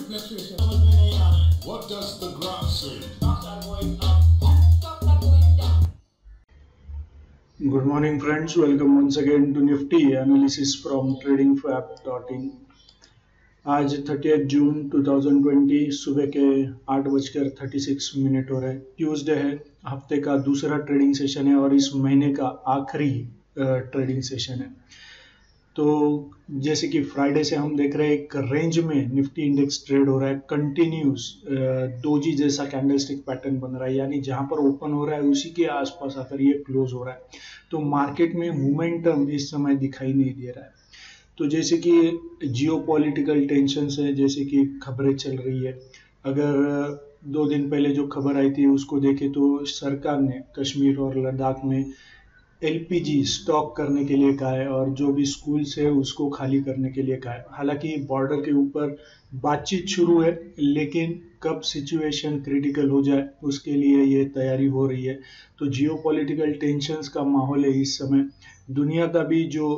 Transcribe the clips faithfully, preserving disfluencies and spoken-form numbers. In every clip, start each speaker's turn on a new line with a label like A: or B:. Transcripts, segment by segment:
A: nutrition? What does the graph say? Stocks are going up. Stocks are going down.
B: Good morning, friends. Welcome once again to Nifty analysis from trading fab dot in. आज thirtieth June दो हज़ार बीस सुबह के आठ बजकर thirty six minute हो रहे हैं। ट्यूसडे है, हफ्ते का दूसरा ट्रेडिंग सेशन है और इस महीने का आखिरी ट्रेडिंग सेशन है। तो जैसे कि फ्राइडे से हम देख रहे हैं एक रेंज में निफ्टी इंडेक्स ट्रेड हो रहा है, कंटिन्यूस डोजी जैसा कैंडलस्टिक पैटर्न बन रहा है, यानी जहां पर ओपन हो रहा है उसी के आसपास आकर ये क्लोज हो रहा है। तो मार्केट में मोमेंटम इस समय दिखाई नहीं दे रहा है। तो जैसे कि जियोपॉलिटिकल टेंशन्स है, जैसे कि खबरें चल रही है, अगर दो दिन पहले जो खबर आई थी उसको देखें तो सरकार ने कश्मीर और लद्दाख में एलपीजी स्टॉक करने के लिए कहा है और जो भी स्कूल्स है उसको खाली करने के लिए कहा है। हालांकि बॉर्डर के ऊपर बातचीत शुरू है, लेकिन कब सिचुएशन क्रिटिकल हो जाए उसके लिए ये तैयारी हो रही है। तो जियोपॉलिटिकल टेंशन्स का माहौल है इस समय। दुनिया का भी जो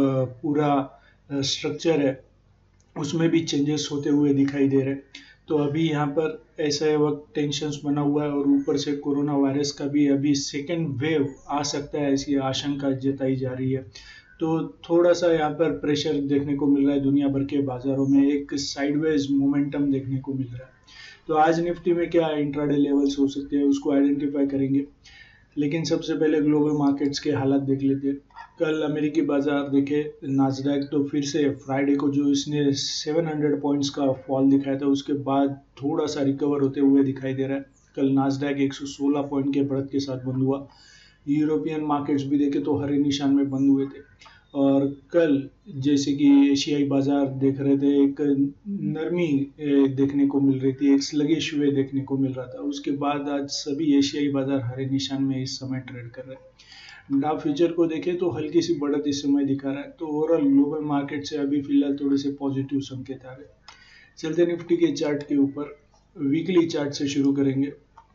B: पूरा स्ट्रक्चर है उसमें भी चेंजेस होते हुए दिखाई दे रहे हैं। तो अभी यहाँ पर ऐसा वक्त टेंशन्स बना हुआ है और ऊपर से कोरोना वायरस का भी अभी सेकेंड वेव आ सकता है, ऐसी आशंका जताई जा रही है। तो थोड़ा सा यहाँ पर प्रेशर देखने को मिल रहा है दुनिया भर के बाजारों में, एक साइडवेज मोमेंटम देखने को मिल रहा है। तो आज निफ्टी में क्या इंट्राडे लेवल्स हो सकते हैं उसको आइडेंटिफाई करेंगे, लेकिन सबसे पहले ग्लोबल मार्केट्स के हालात देख लेते हैं। कल अमेरिकी बाजार देखे, नास्डैक तो फिर से फ्राइडे को जो इसने सात सौ पॉइंट्स का फॉल दिखाया था उसके बाद थोड़ा सा रिकवर होते हुए दिखाई दे रहा है। कल नास्डैक एक सौ सोलह पॉइंट के बढ़त के साथ बंद हुआ। यूरोपियन मार्केट्स भी देखे तो हरे निशान में बंद हुए थे। और कल जैसे कि एशियाई बाजार देख रहे थे, एक नरमी देखने को मिल रही थी, एक स्लगिश वे देखने को मिल रहा था। उसके बाद आज सभी एशियाई बाजार हरे निशान में इस समय ट्रेड कर रहे हैं। डाउ फ्यूचर को देखें तो हल्की सी बढ़त इस समय दिखा रहा है। तो ओवरऑल ग्लोबल मार्केट से अभी फिलहाल थोड़े से पॉजिटिव संकेत आ रहे हैं। चलते निफ्टी के चार्ट के ऊपर, वीकली चार्ट से शुरू करेंगे।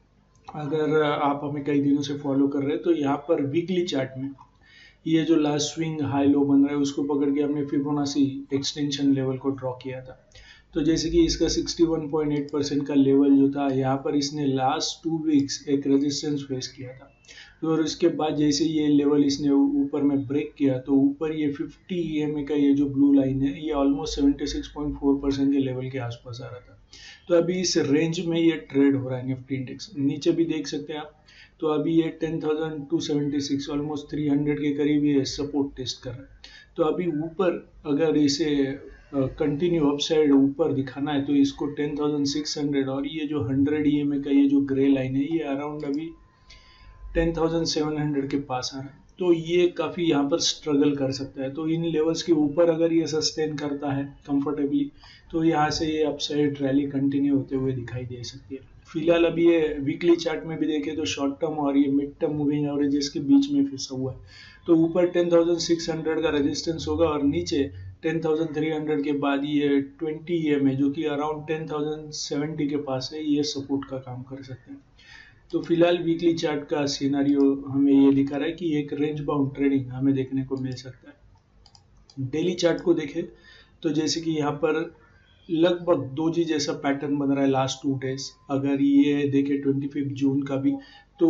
B: अगर आप हमें कई दिनों से फॉलो कर रहे हैं तो यहाँ पर वीकली चार्ट में ये जो लास्ट स्विंग हाई लो बन रहा है उसको पकड़ के हमने फिबोनाची एक्सटेंशन लेवल को ड्रॉ किया था। तो जैसे कि इसका इकसठ पॉइंट आठ परसेंट का लेवल जो था, यहाँ पर इसने लास्ट टू वीक्स एक रेजिस्टेंस फेस किया था। तो और इसके बाद जैसे ये लेवल इसने ऊपर में ब्रेक किया तो ऊपर ये पचास ई एम ए का ये जो ब्लू लाइन है ये ऑलमोस्ट छिहत्तर पॉइंट चार परसेंट के लेवल के आसपास आ रहा था। तो अभी इस रेंज में ये ट्रेड हो रहा है निफ्टी इंडेक्स। नीचे भी देख सकते हैं आप, तो अभी ये ten thousand two seventy six almost three hundred के करीब ये सपोर्ट टेस्ट कर रहा है। तो अभी ऊपर अगर इसे कंटिन्यू अपसाइड ऊपर दिखाना है तो इसको टेन थाउजेंड सिक्स हंड्रेड और ये जो हंड्रेड ई एम ए का ये जो ग्रे लाइन है ये अराउंड अभी टेन थाउजेंड सेवन हंड्रेड के पास आ रहा है। तो ये काफ़ी यहाँ पर स्ट्रगल कर सकता है। तो इन लेवल्स के ऊपर अगर ये सस्टेन करता है कंफर्टेबली तो यहाँ से ये अपसाइड रैली कंटिन्यू होते हुए दिखाई दे सकती है। फिलहाल अभी ये वीकली चार्ट में भी देखें तो शॉर्ट टर्म और ये मिड टर्म मूविंग एवरेजेस के बीच में फंसा हुआ है। तो ऊपर टेन थाउजेंड सिक्स हंड्रेड का रेजिस्टेंस होगा और नीचे टेन थाउजेंड थ्री हंड्रेड के बाद ये ट्वेंटी ई एम ए जो कि अराउंड टेन थाउजेंड सेवेंटी के पास है, ये सपोर्ट का काम कर सकते हैं। तो फिलहाल वीकली चार्ट का सिनेरियो हमें ये दिखा रहा है कि एक रेंज बाउंड ट्रेडिंग हमें देखने को मिल सकता है। डेली चार्ट को देखें तो जैसे कि यहाँ पर लगभग दोजी जैसा पैटर्न बन रहा है लास्ट टू डेज। अगर ये देखें ट्वेंटी फिफ्थ जून का भी तो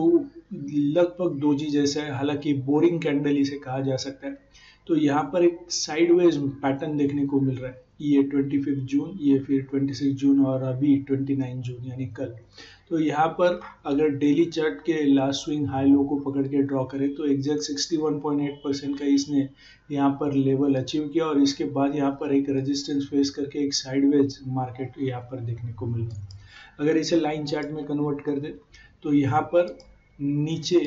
B: लगभग दोजी जैसा है, हालांकि बोरिंग कैंडल इसे कहा जा सकता है। तो यहाँ पर एक साइडवेज पैटर्न देखने को मिल रहा है, ये ट्वेंटी फिफ्थ जून, ये फिर ट्वेंटी सिक्स जून और अभी ट्वेंटी नाइन जून यानी कल। तो यहाँ पर अगर डेली चार्ट के लास्ट स्विंग हाई लो को पकड़ के ड्रॉ करें तो exact sixty one point eight percent का इसने यहाँ पर लेवल अचीव किया और इसके बाद यहाँ पर एक रेजिस्टेंस फेस करके एक साइडवेज मार्केट यहाँ पर देखने को मिल रहा है। अगर इसे लाइन चार्ट में कन्वर्ट कर दे तो यहाँ पर नीचे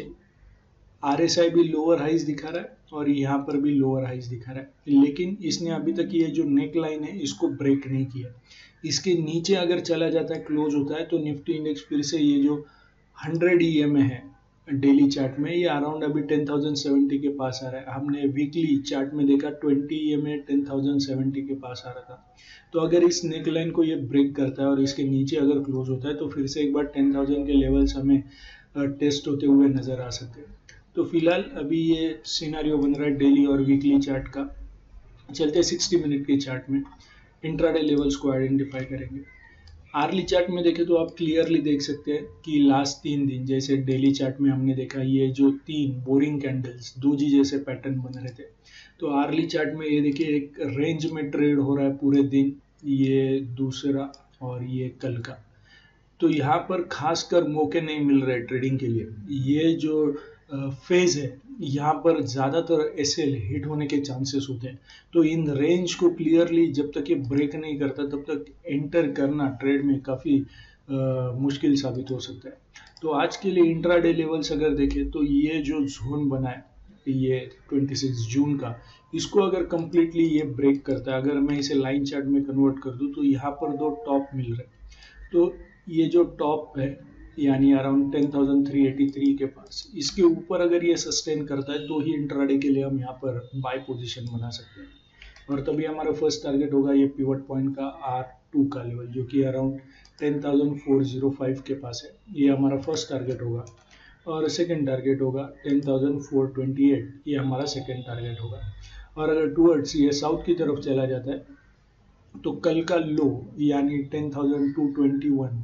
B: आर एस आई भी लोअर हाइज दिखा रहा है और यहाँ पर भी लोअर हाइज दिखा रहा है, लेकिन इसने अभी तक ये जो नेक लाइन है इसको ब्रेक नहीं किया। इसके नीचे अगर चला जाता है, क्लोज होता है, तो निफ्टी इंडेक्स फिर से ये जो हंड्रेड ई एम ए है डेली चार्ट में ये अराउंड अभी टेन थाउजेंड सेवेंटी के पास आ रहा है। हमने वीकली चार्ट में देखा twenty E M A ten thousand seventy के पास आ रहा था। तो अगर इस नेक लाइन को ये ब्रेक करता है और इसके नीचे अगर क्लोज होता है तो फिर से एक बार टेन थाउजेंड के लेवल्स हमें टेस्ट होते हुए नजर आ सकते हैं। तो फिलहाल अभी ये सिनेरियो बन रहा है डेली और वीकली चार्ट का। चलते सिक्सटी मिनट के चार्ट में इंट्राडे लेवल्स को आइडेंटिफाई करेंगे। आर्ली चार्ट में देखें तो आप क्लियरली देख सकते हैं कि लास्ट तीन दिन, जैसे डेली चार्ट में हमने देखा ये जो तीन बोरिंग कैंडल्स दूजी जैसे पैटर्न बन रहे थे, तो आर्ली चार्ट में ये देखिए एक रेंज में ट्रेड हो रहा है पूरे दिन, ये दूसरा और ये कल का। तो यहाँ पर खासकर मौके नहीं मिल रहे ट्रेडिंग के लिए। ये जो फेज है यहाँ पर ज़्यादातर एसएल हिट होने के चांसेस होते हैं, तो इन रेंज को क्लियरली जब तक ये ब्रेक नहीं करता तब तक एंटर करना ट्रेड में काफ़ी मुश्किल साबित हो सकता है। तो आज के लिए इंट्राडे लेवल्स अगर देखें तो ये जो जोन बना है ये छब्बीस जून का, इसको अगर कम्प्लीटली ये ब्रेक करता है, अगर मैं इसे लाइन चार्ट में कन्वर्ट कर दूं तो यहाँ पर दो टॉप मिल रहे हैं। तो ये जो टॉप है यानी around ten thousand three eighty three के पास, इसके ऊपर अगर ये सस्टेन करता है तो ही इंट्राडे के लिए हम यहाँ पर बाय पोजीशन बना सकते हैं, और तभी हमारा फर्स्ट टारगेट होगा ये पिवट पॉइंट का आर टू का लेवल जो कि around ten thousand four hundred five के पास है, ये हमारा फर्स्ट टारगेट होगा। और सेकंड टारगेट होगा ten thousand four twenty eight, ये हमारा सेकंड टारगेट होगा। और अगर टूवर्ड्स ये साउथ की तरफ चला जाता है तो कल का लो यानी ten thousand two twenty one,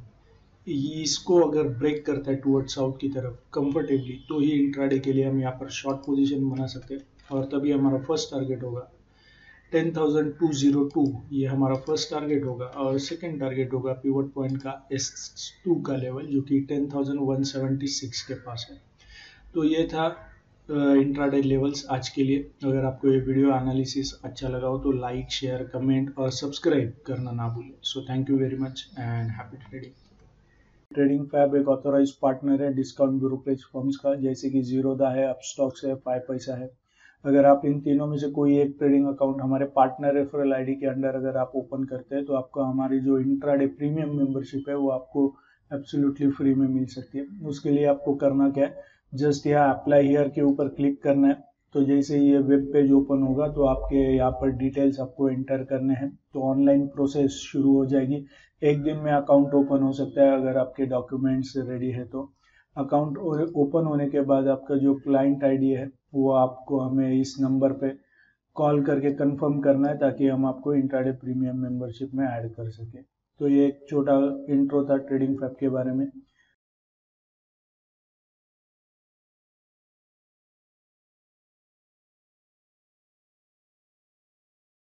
B: इसको अगर ब्रेक करता है टूवर्ड साउथ की तरफ कंफर्टेबली, तो ही इंट्राडे के लिए हम यहाँ पर शॉर्ट पोजीशन बना सकते हैं, और तभी हमारा फर्स्ट टारगेट होगा ten thousand two hundred two, ये हमारा फर्स्ट टारगेट होगा। और सेकंड टारगेट होगा पिवट पॉइंट का एस टू का लेवल जो कि ten thousand one seventy six के पास है। तो ये था इंट्राडे लेवल्स आज के लिए। अगर आपको ये वीडियो एनालिसिस अच्छा लगा हो तो लाइक, शेयर, कमेंट और सब्सक्राइब करना ना भूलें। So thank you very much and happy trading. Trading fab एक ऑथोराइज पार्टनर है डिस्काउंट ब्रोकरेज फर्म्स का, जैसे कि जीरोदा है, अपस्टॉक्स है, फाइव पैसा है। अगर आप इन तीनों में से कोई एक ट्रेडिंग अकाउंट हमारे पार्टनर रेफरल आईडी के अंडर अगर आप ओपन करते हैं तो आपको हमारी जो इंट्राडे प्रीमियम मेंबरशिप है वो आपको एब्सोल्युटली फ्री में मिल सकती है। उसके लिए आपको करना क्या है, जस्ट यहाँ अप्लाई हियर के ऊपर क्लिक करना है। तो जैसे ये वेब पेज ओपन होगा तो आपके यहाँ पर डिटेल्स आपको एंटर करने हैं, तो ऑनलाइन प्रोसेस शुरू हो जाएगी। एक दिन में अकाउंट ओपन हो सकता है अगर आपके डॉक्यूमेंट्स रेडी है तो। अकाउंट ओपन होने के बाद आपका जो क्लाइंट आईडी है वो आपको हमें इस नंबर पे कॉल करके कंफर्म करना है, ताकि हम आपको इंट्राडे प्रीमियम मेंबरशिप में ऐड कर सकें। तो ये एक छोटा इंट्रो था ट्रेडिंग फैब के बारे में।